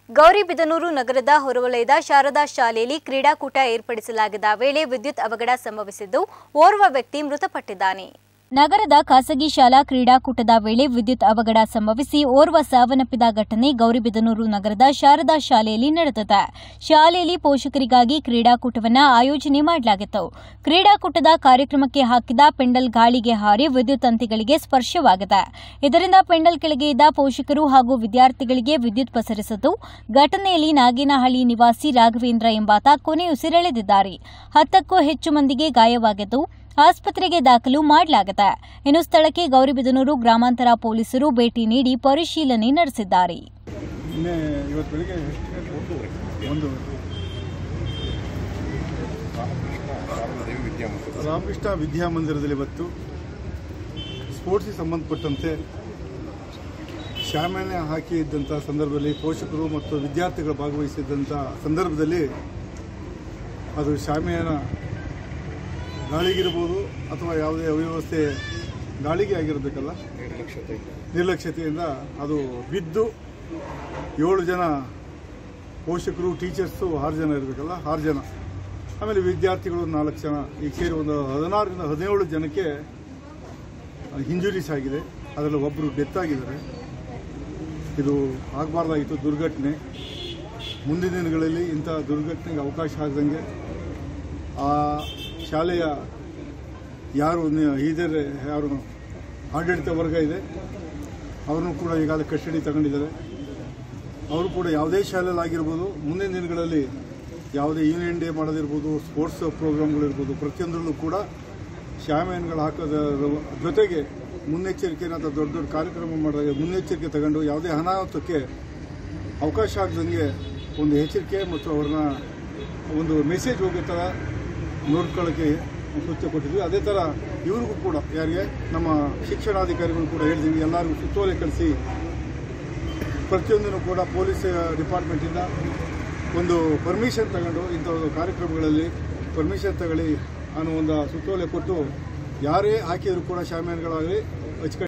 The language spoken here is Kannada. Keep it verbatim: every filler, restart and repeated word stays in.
ಗೌರಿಬಿದನೂರು ನಗರದ ಹೊರವಲಯದ ಶಾರದಾ ಶಾಲೆಯಲ್ಲಿ ಕ್ರೀಡಾಕೂಟ ಏರ್ಪಡಿಸಲಾಗಿದ್ದ ವೇಳೆ ವಿದ್ಯುತ್ ಅವಘಡ ಸಂಭವಿಸಿದ್ದು ಓರ್ವ ವ್ಯಕ್ತಿ ಮೃತಪಟ್ಟಿದ್ದಾನೆ. ನಗರದ ಖಾಸಗಿ ಶಾಲಾ ಕ್ರೀಡಾಕೂಟದ ವೇಳೆ ವಿದ್ಯುತ್ ಅವಘಡ ಸಂಭವಿಸಿ ಓರ್ವ ಸಾವನ್ನಪ್ಪಿದ ಘಟನೆ ಗೌರಿಬಿದನೂರು ನಗರದ ಶಾರದಾ ಶಾಲೆಯಲ್ಲಿ ನಡೆದಿದೆ. ಶಾಲೆಯಲ್ಲಿ ಪೋಷಕರಿಗಾಗಿ ಕ್ರೀಡಾಕೂಟವನ್ನು ಆಯೋಜನೆ ಮಾಡಲಾಗಿತ್ತು. ಕ್ರೀಡಾಕೂಟದ ಕಾರ್ಯಕ್ರಮಕ್ಕೆ ಹಾಕಿದ ಪೆಂಡಲ್ ಗಾಳಿಗೆ ಹಾರಿ ವಿದ್ಯುತ್ ತಂತಿಗಳಿಗೆ ಸ್ಪರ್ಶವಾಗಿದೆ. ಇದರಿಂದ ಪೆಂಡಲ್ ಕೆಳಗೆ ಇದ್ದ ಪೋಷಕರು ಹಾಗೂ ವಿದ್ಯಾರ್ಥಿಗಳಿಗೆ ವಿದ್ಯುತ್ ಪಸರಿಸಿದ್ದು, ಘಟನೆಯಲ್ಲಿ ನಾಗೇನಹಳ್ಳಿ ನಿವಾಸಿ ರಾಘವೇಂದ್ರ ಎಂಬಾತ ಕೊನೆಯುಸಿರೆಳೆದಿದ್ದಾರೆ. ಹತ್ತಕ್ಕೂ ಹೆಚ್ಚು ಮಂದಿಗೆ ಗಾಯವಾಗಿದ್ದು ಆಸ್ಪತ್ರೆಗೆ ದಾಖಲು ಮಾಡಲಾಗಿದೆ. ಇನ್ನು ಸ್ಥಳಕ್ಕೆ ಗೌರಿಬಿದನೂರು ಗ್ರಾಮಾಂತರ ಪೊಲೀಸರು ಭೇಟಿ ನೀಡಿ ಪರಿಶೀಲನೆ ನಡೆಸಿದ್ದಾರೆ. ರಾಮಕೃಷ್ಣ ವಿದ್ಯಾಮಂದಿರದಲ್ಲಿ ಇವತ್ತು ಸ್ಪೋರ್ಟ್ಸ್ಗೆ ಸಂಬಂಧಪಟ್ಟಂತೆ ಶಾಮಿಯಾನ ಹಾಕಿ ಇದ್ದಂಥ ಸಂದರ್ಭದಲ್ಲಿ ಪೋಷಕರು ಮತ್ತು ವಿದ್ಯಾರ್ಥಿಗಳು ಭಾಗವಹಿಸಿದ್ದಂಥ ಸಂದರ್ಭದಲ್ಲಿ ಅದು ಶಾಮಿಯಾನ ಗಾಳಿಗಿರ್ಬೋದು ಅಥವಾ ಯಾವುದೇ ಅವ್ಯವಸ್ಥೆ ಗಾಳಿಗೆ ಆಗಿರಬೇಕಲ್ಲ, ನಿರ್ಲಕ್ಷ್ಯತೆ ನಿರ್ಲಕ್ಷ್ಯತೆಯಿಂದ ಅದು ಬಿದ್ದು ಏಳು ಜನ ಪೋಷಕರು ಟೀಚರ್ಸು ಆರು ಜನ ಇರಬೇಕಲ್ಲ ಆರು ಜನ ಆಮೇಲೆ ವಿದ್ಯಾರ್ಥಿಗಳು ನಾಲ್ಕು ಜನ ಈಗ ಸೇರಿ ಒಂದು ಹದಿನಾರರಿಂದ ಹದಿನೇಳು ಜನಕ್ಕೆ ಇಂಜುರೀಸ್ ಆಗಿದೆ. ಅದರಲ್ಲಿ ಒಬ್ಬರು ಡೆತ್ ಆಗಿದ್ದಾರೆ. ಇದು ಆಗಬಾರ್ದಾಗಿತ್ತು ದುರ್ಘಟನೆ. ಮುಂದಿನ ದಿನಗಳಲ್ಲಿ ಇಂಥ ದುರ್ಘಟನೆಗೆ ಅವಕಾಶ ಆಗದಂಗೆ ಆ ಶಾಲೆಯ ಯಾರು ಇದ್ದಾರೆ, ಯಾರು ಆಡಳಿತ ವರ್ಗ ಇದೆ, ಅವ್ರನ್ನೂ ಕೂಡ ಈಗಾಗಲೇ ಕಸ್ಟಡಿ ತಗೊಂಡಿದ್ದಾರೆ. ಅವರು ಕೂಡ ಯಾವುದೇ ಶಾಲೆಯಲ್ಲಿ ಆಗಿರ್ಬೋದು, ಮುಂದಿನ ದಿನಗಳಲ್ಲಿ ಯಾವುದೇ ಯೂನಿಯನ್ ಡೇ ಮಾಡೋದಿರ್ಬೋದು, ಸ್ಪೋರ್ಟ್ಸ್ ಪ್ರೋಗ್ರಾಮ್ಗಳಿರ್ಬೋದು, ಪ್ರತಿಯೊಂದರಲ್ಲೂ ಕೂಡ ಶಾಮಿಯಾನಗಳು ಹಾಕೋದ್ರ ಜೊತೆಗೆ ಮುನ್ನೆಚ್ಚರಿಕೆನ ಅಥವಾ ದೊಡ್ಡ ದೊಡ್ಡ ಕಾರ್ಯಕ್ರಮ ಮಾಡಿದಾಗ ಮುನ್ನೆಚ್ಚರಿಕೆ ತಗೊಂಡು ಯಾವುದೇ ಅನಾಹುತಕ್ಕೆ ಅವಕಾಶ ಆಗದಂಗೆ ಒಂದು ಎಚ್ಚರಿಕೆ ಮತ್ತು ಅವ್ರನ್ನ ಒಂದು ಮೆಸೇಜ್ ಹೋಗೋ ಥರ ನೋಡ್ಕೊಳ್ಳೋಕ್ಕೆ ಸೂಚನೆ ಕೊಟ್ಟಿದ್ವಿ. ಅದೇ ಥರ ಇವ್ರಿಗೂ ಕೂಡ ಯಾರಿಗೆ ನಮ್ಮ ಶಿಕ್ಷಣಾಧಿಕಾರಿಗಳು ಕೂಡ ಹೇಳಿದ್ವಿ, ಎಲ್ಲರಿಗೂ ಸುತ್ತೋಲೆ ಕಳಿಸಿ ಪ್ರತಿಯೊಂದನ್ನು ಕೂಡ ಪೊಲೀಸ್ ಡಿಪಾರ್ಟ್ಮೆಂಟಿಂದ ಒಂದು ಪರ್ಮಿಷನ್ ತಗೊಂಡು ಇಂಥ ಒಂದು ಕಾರ್ಯಕ್ರಮಗಳಲ್ಲಿ ಪರ್ಮಿಷನ್ ತಗೊಳ್ಳಿ ಅನ್ನೋ ಒಂದು ಸುತ್ತೋಲೆ ಕೊಟ್ಟು ಯಾರೇ ಹಾಕಿದರೂ ಕೂಡ ಶಾಮಿಯಾನಗಳಾಗಲಿ